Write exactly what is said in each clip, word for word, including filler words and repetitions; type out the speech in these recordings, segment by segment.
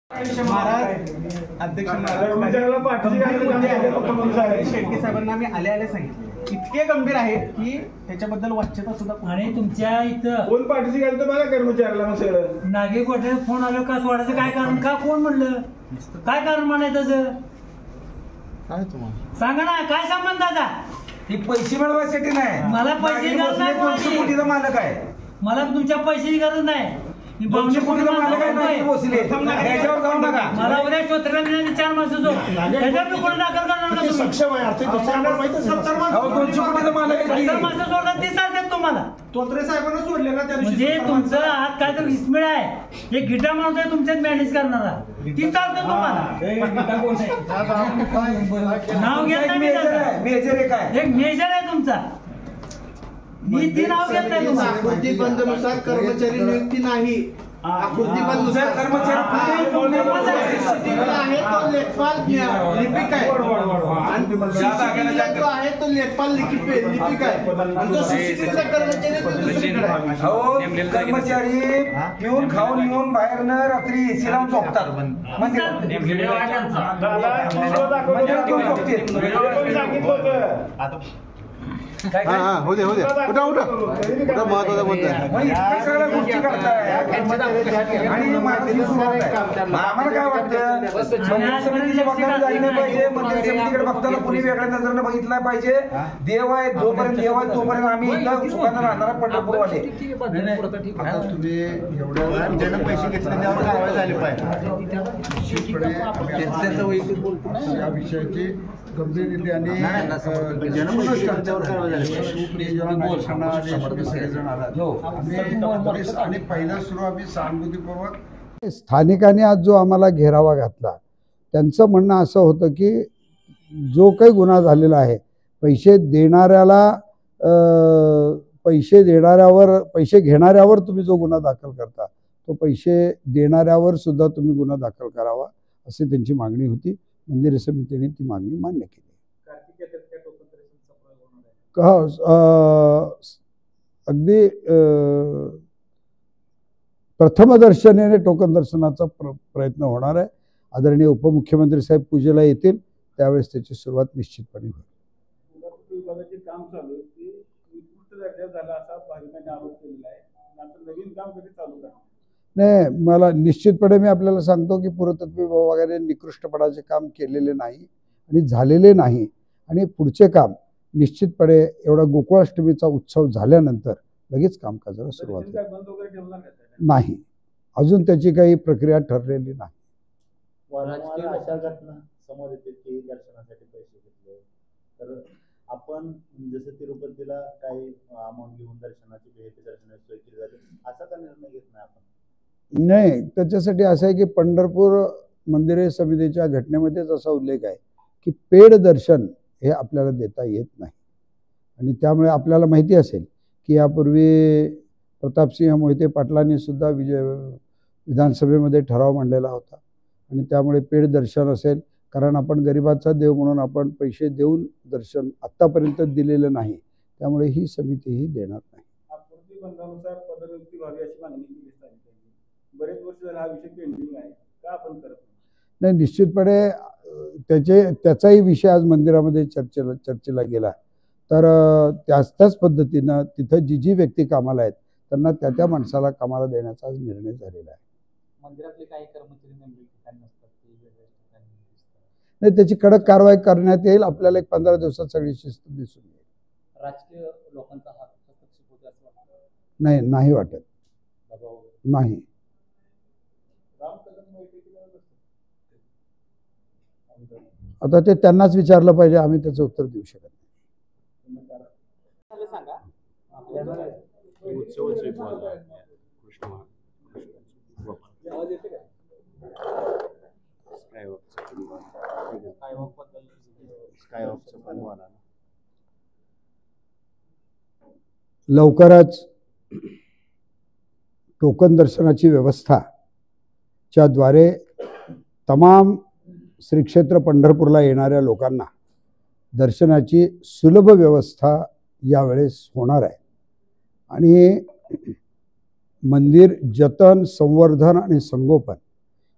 महाराज अध्यक्ष शेट्टी साहेबांना मी आले आले सांगितले इतके गंभीर आहेत की त्याच्याबद्दल वाच्यता सुद्धा। आणि तुमच्या इथं कोण पाठीशी घालतं बघा कर्मचाऱ्याला मग सगळं नागे गोठ्यात फोन आलो का सोडायचं काय कारण का कोण म्हणलं काय कारण म्हणायचं काय तुम्हाला सांगा ना काय संबंध आता ही पैसे मिळवायसाठी नाही मला पैसे दोनशे कोटीचा मालक आहे मला तुमच्या पैशाची गरज नाही दोनशे कोटीचा मालक आहे नाही भोसले त्याच्यावर जाऊ नका मला उद्या स्वतंत्र मिळाले चार माणसं त्याच्यावर कोण दाखल करणार का सक्षम आहे आर्थिक दोनशे कोटीचा मालक आहे सत्तर माणसं सोडतात तीस चालतात तुम्हाला तोत्रे साहेबांना सोडले ना त्या म्हणजे तुमचं हात काय तर विस्मिळ आहे एक गिटा माणूस आहे तुमच्यात मॅनेज करणारा ती चालतं तुम्हाला नाव घेत नाही मी त्याचं मेजर आहे काय एक मेजर आहे तुमचा मी ती नाव घेत नाही तुम्हाला आकृतीबंधनुसार कर्मचारी नियुक्ती नाही आकृतीबंधनुसार कर्मचारी आहे तो लेखपाल लिपिक आहे जो आहे तो लेखपाल लिपिक आहे आणि जो शिक्षिकेचा कर्मचारी तो दुसरीकडे आहे। कर्मचारी पिऊन खाऊन येऊन बाहेर न रात्री एसी लावून झोपतात म्हणजे हा हा हो दे हो दे उठा उठा उठा महत्वाचा मुद्दा आहे सगळ्या गोष्टी करताय आणि आम्हाला काय वाटतं मंदिर समितीच्या बघताना जायला नाही पाहिजे मंदिर समितीकडे बघताना कुणी वेगळ्या नजरेनं बघितला पाहिजे देव आहे जोपर्यंत देव आहे तोपर्यंत आम्ही इथं सुखानं राहणारा पंढरपूरवाले आता तुम्ही एवढ्या ज्यानं पैसे घेतले त्यावर कारवाई झाली पाहिजे या विषयाची गंभीर आणि आणि पहिला सुरू आम्ही सहानुभूतीपूर्वक स्थानिकांनी आज जो आम्हाला घेरावा घातला त्यांचं म्हणणं असं होतं की जो काही गुन्हा झालेला आहे पैसे देणाऱ्याला पैसे देणाऱ्यावर पैसे घेणाऱ्यावर तुम्ही जो गुन्हा दाखल करता तो पैसे देणाऱ्यावर सुद्धा तुम्ही गुन्हा दाखल करावा अशी त्यांची मागणी होती। मंदिर समितीने ती मागणी मान्य केली। अगदी प्रथमदर्शनीने टोकन दर्शनाचा प्र प्रयत्न होणार आहे। आदरणीय उपमुख्यमंत्री साहेब पूजेला येतील त्यावेळेस त्याची सुरुवात निश्चितपणे होईल। काम चालू आहे की उत्कृष्ट दर्जा झाला असा भाविकांनी आरोप केलेला आहे नंतर नवीन काम कधी चालू करणार नाही मला निश्चितपणे मी आपल्याला सांगतो की पुरातत्व विभागाने निकृष्टपणाचे काम केलेले नाही आणि झालेले नाही आणि पुढचे काम निश्चितपणे एवढा गोकुळाष्टमीचा उत्सव झाल्यानंतर लगेच कामकाजाला सुरुवात होईल। नाही अजून त्याची काही प्रक्रिया ठरलेली नाही। अशा घटना समोर येते की दर्शनासाठी पैसे घेतले तर आपण जसं तिरुपतीला काही अमाऊंट घेऊन दर्शनाची भेट दर्शनाची सोय केली जाते असा का निर्णय घेत नाही आपण? नाही त्याच्यासाठी असं आहे की पंढरपूर मंदिरे समितीच्या घटनेमध्येच असा उल्लेख आहे की पेड दर्शन हे आपल्याला देता येत नाही आणि त्यामुळे आपल्याला माहिती असेल की यापूर्वी प्रतापसिंह मोहिते पाटलांनी सुद्धा विजय विधानसभेमध्ये ठराव मांडलेला होता आणि त्यामुळे पेड दर्शन असेल कारण आपण गरिबाचा देव म्हणून आपण पैसे देऊन दर्शन आत्तापर्यंत दिलेलं नाही त्यामुळे ही समिती ही देणार नाही। आकृतीबंधानुसार पदनियुक्ती व्हावी अशी मागणी केली बरेच वर्ष झाले हा विषय पेंडिंग आहे का आपण करत नाही निश्चितपणे त्याचे त्याचाही विषय आज मंदिरामध्ये चर्चेला चर्चेला गेला तर त्याच त्याच पद्धतीनं तिथं जी जी व्यक्ती कामाला आहेत त्यांना त्या त्या माणसाला कामाला देण्याचा आज निर्णय झालेला आहे। मंदिरातले काही कर्मचारी नाही त्याची कडक कारवाई करण्यात येईल आपल्याला एक पंधरा दिवसात सगळी शिस्त दिसून येईल। राजकीय लोकांचा हात हस्तक्षेप होतो असं वाटतं? नाही नाही वाटत नाही। आता ते त्यांनाच विचारलं पाहिजे आम्ही त्याचं उत्तर देऊ शकत लवकरच टोकन दर्शनाची व्यवस्था च्या द्वारे तमाम श्री क्षेत्र पंढरपूरला येणाऱ्या लोकांना दर्शनाची सुलभ व्यवस्था यावेळेस होणार आहे आणि मंदिर जतन संवर्धन आणि संगोपन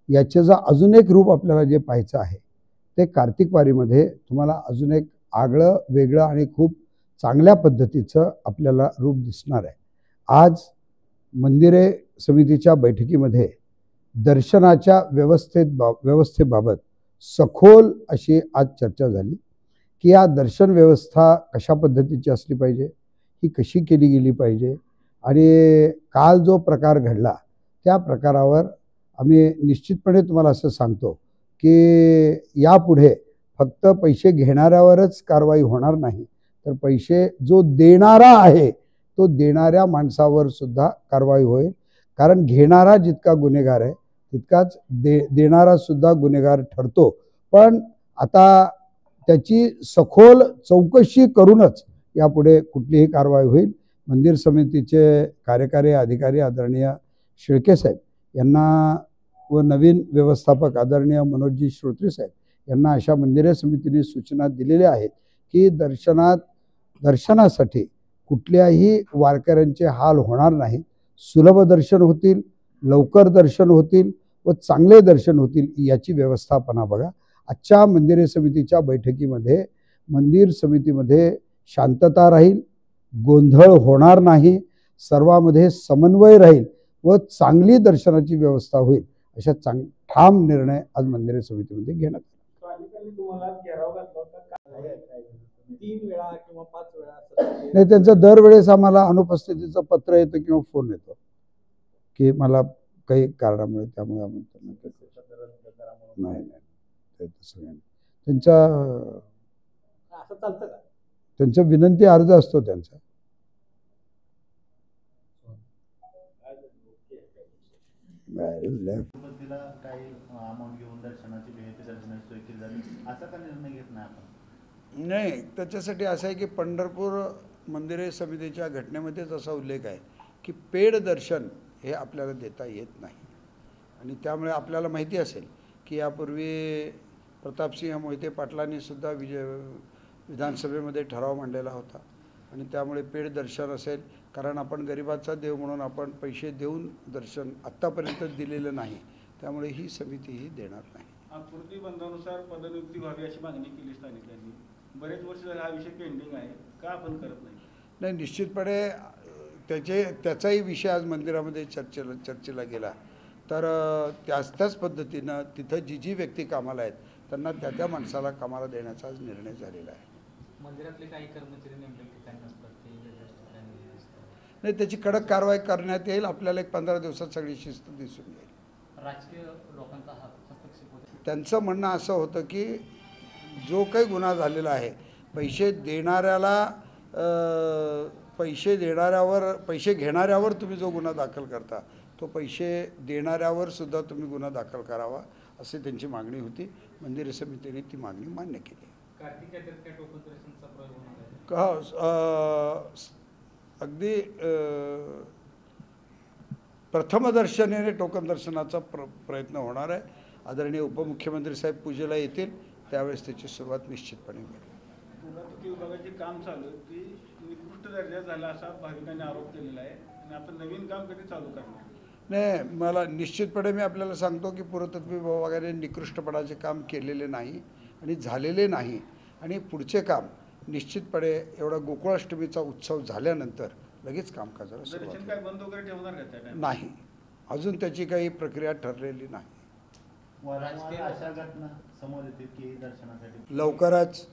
याचे जर अजून एक रूप आपल्याला जे पाहायचं आहे ते कार्तिक वारीमध्ये तुम्हाला अजून एक आगळं वेगळं आणि खूप चांगल्या पद्धतीचं आपल्याला रूप दिसणार आहे. आज मंदिरे समितीच्या बैठकीमध्ये दर्शनाच्या व्यवस्थेत बा व्यवस्थेबाबत सखोल अशी आज चर्चा झाली की या दर्शन व्यवस्था कशा पद्धतीची असली पाहिजे, ही कशी केली गेली पाहिजे. आणि काल जो प्रकार घडला त्या प्रकारावर आम्ही निश्चितपणे तुम्हाला असं सांगतो की यापुढे फक्त पैसे घेणाऱ्यावरच कारवाई होणार नाही, तर पैसे जो देणारा आहे तो देणाऱ्या माणसावर सुद्धा कारवाई होईल. कारण घेणारा जितका गुन्हेगार आहे तितकाच दे देणारा सुद्धा गुन्हेगार ठरतो. पण आता त्याची सखोल चौकशी करूनच यापुढे कुठलीही कारवाई होईल. मंदिर समितीचे कार्यकारी अधिकारी आदरणीय शेळके साहेब यांना व नवीन व्यवस्थापक आदरणीय मनोजजी श्रोत्री साहेब यांना अशा मंदिरे समितीने सूचना दिलेल्या आहेत की दर्शनात दर्शनासाठी कुठल्याही वारकऱ्यांचे हाल होणार नाहीत. सुलभ दर्शन होतील, लवकर दर्शन होतील व चांगले दर्शन होतील याची व्यवस्थापना बघा. आजच्या मंदिरे समितीच्या बैठकीमध्ये मंदिर समितीमध्ये शांतता राहील, गोंधळ होणार नाही, सर्वांमध्ये समन्वय राहील व चांगली दर्शनाची व्यवस्था होईल अशा चांग ठाम निर्णय आज मंदिरे समितीमध्ये घेण्यात आला. तुम्हाला घेराव घातला होता का? तीन वेळा किंवा पाच वेळा नाही, त्यांचं दरवेळेस आम्हाला अनुपस्थितीचं पत्र येतं किंवा फोन येतो की मला काही कारणामुळे त्यामुळे आम्ही नाही नाही ते तसं नाही. त्यांचा असं चालतं का? त्यांचा विनंती अर्ज असतो त्यांचा. तिरुपतीला काही अमाऊंट घेऊन दर्शनाची भेट दर्शनाची सोय केली जाते, असा का निर्णय घेत नाही आपण? नाही, त्याच्यासाठी असं आहे की पंढरपूर मंदिरे समितीच्या घटनेमध्येच असा उल्लेख आहे की पेड दर्शन हे आपल्याला देता येत नाही. आणि त्यामुळे आपल्याला माहिती असेल की यापूर्वी प्रतापसिंह मोहिते पाटलांनी सुद्धा विजय विधानसभेमध्ये ठराव मांडलेला होता. आणि त्यामुळे पेड दर्शन असेल, कारण आपण गरिबाचा देव म्हणून आपण पैसे देऊन दर्शन आत्तापर्यंत दिलेलं नाही, त्यामुळे ही समिती ही देणार नाही. आकृती बंधानुसार पदनियुक्ती व्हावी अशी मागणी केली स्थानिकांनी. बरेच वर्ष झाले हा विषय पेंडिंग आहे, का आपण करत नाही? नाही, निश्चितपणे त्याचे त्याचाही विषय आज मंदिरामध्ये चर्चेला चर्चेला गेला. तर त्याच त्याच पद्धतीनं तिथं जी जी व्यक्ती कामाला आहेत त्यांना त्या त्या माणसाला कामाला देण्याचा आज निर्णय झालेला आहे. मंदिरातले काही कर्मचारी नेमके ठिकाणी नसतात, नाही, त्याची कडक कारवाई करण्यात येईल. आपल्याला एक पंधरा दिवसात सगळी शिस्त दिसून येईल. राजकीय लोकांचा हस्तक्षेप होतो. त्यांचं म्हणणं असं होतं की जो काही गुन्हा झालेला आहे, पैसे देणाऱ्याला पैसे देणाऱ्यावर पैसे घेणाऱ्यावर तुम्ही जो गुन्हा दाखल करता तो पैसे देणाऱ्यावर सुद्धा तुम्ही गुन्हा दाखल करावा अशी त्यांची मागणी होती. मंदिर समितीने ती मागणी मान्य केली. कार्तिक यात्रेत काय टोकन दर्शनचा प्रयोग होणार आहे का? अगदी प्रथम दर्शनाने टोकन दर्शनाचा प्र प्रयत्न होणार आहे. आदरणीय उपमुख्यमंत्री साहेब पूजेला येतील त्यावेळेस त्याची सुरुवात निश्चितपणे होईल. पुरातत्व विभागाचे काम चालू आहे ती निकृष्ट दर्जा झाला असा भाविकांनी आरोप केलेला आहे आणि आपण नवीन काम कधी चालू करणार? नाही, मला निश्चितपणे मी आपल्याला सांगतो की पुरातत्व विभागाने निकृष्टपणाचे काम केलेले नाही आणि झालेले नाही. आणि पुढचे काम निश्चितपणे एवढा गोकुळाष्टमीचा उत्सव झाल्यानंतर लगेच कामकाजाला सुरुवात काय बंद वगैरे ठेवणार का त्या? नाही, अजून त्याची काही प्रक्रिया ठरलेली नाही. अशा घटना समोर येतील की दर्शनासाठी लवकरच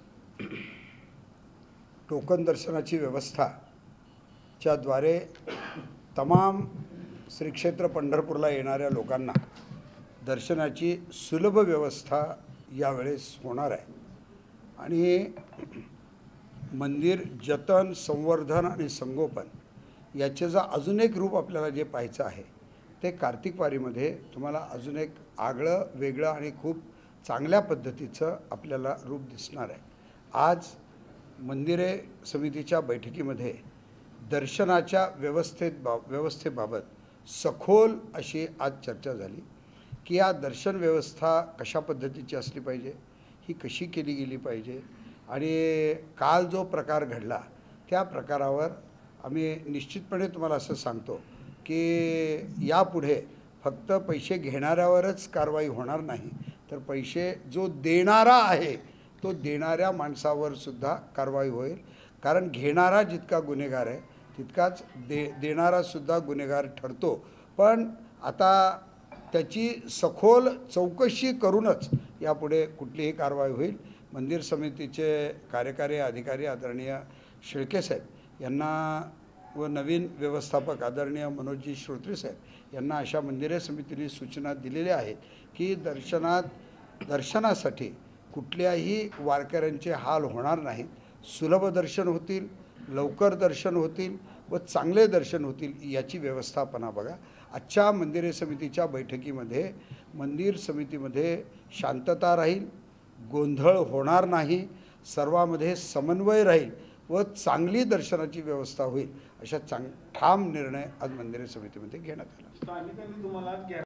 टोकन दर्शनाची व्यवस्थाच्या द्वारे तमाम श्री क्षेत्र पंढरपूरला येणाऱ्या लोकांना दर्शनाची सुलभ व्यवस्था यावेळेस होणार आहे. आणि मंदिर जतन, संवर्धन आणि संगोपन याचे जर अजून एक रूप आपल्याला जे पाहायचं आहे ते कार्तिक वारीमध्ये तुम्हाला अजून एक आगळं वेगळं आणि खूप चांगल्या पद्धतीचं आपल्याला रूप दिसणार आहे. आज मंदिरे समितीच्या बैठकीमध्ये दर्शनाच्या व्यवस्थेत बा व्यवस्थेबाबत सखोल अशी आज चर्चा झाली की या दर्शन व्यवस्था कशा पद्धतीची असली पाहिजे, ही कशी केली गेली पाहिजे. आणि काल जो प्रकार घडला त्या प्रकारावर आम्ही निश्चितपणे तुम्हाला असं सांगतो की यापुढे फक्त पैसे घेणाऱ्यावरच कारवाई होणार नाही, तर पैसे जो देणारा आहे तो देणाऱ्या माणसावर सुद्धा कारवाई होईल. कारण घेणारा जितका गुन्हेगार आहे तितकाच दे देणारासुद्धा गुन्हेगार ठरतो. पण आता त्याची सखोल चौकशी करूनच यापुढे कुठलीही कारवाई होईल. मंदिर समितीचे कार्यकारी अधिकारी आदरणीय शेळके साहेब यांना व नवीन व्यवस्थापक आदरणीय मनोजजी श्रोत्री साहेब यांना अशा मंदिरे समितीने सूचना दिलेल्या आहेत की दर्शनात दर्शनासाठी कुठल्याही वारकऱ्यांचे हाल होणार नाहीत. सुलभ दर्शन होतील, लवकर दर्शन होतील व चांगले दर्शन होतील याची व्यवस्थापना बघा. आजच्या मंदिरे समितीच्या बैठकीमध्ये मंदिर समितीमध्ये शांतता राहील, गोंधळ होणार नाही, सर्वांमध्ये समन्वय राहील व चांगली दर्शनाची व्यवस्था होईल अशा चांग ठाम निर्णय आज मंदिरे समितीमध्ये घेण्यात आला. स्थानिकांनी तुम्हाला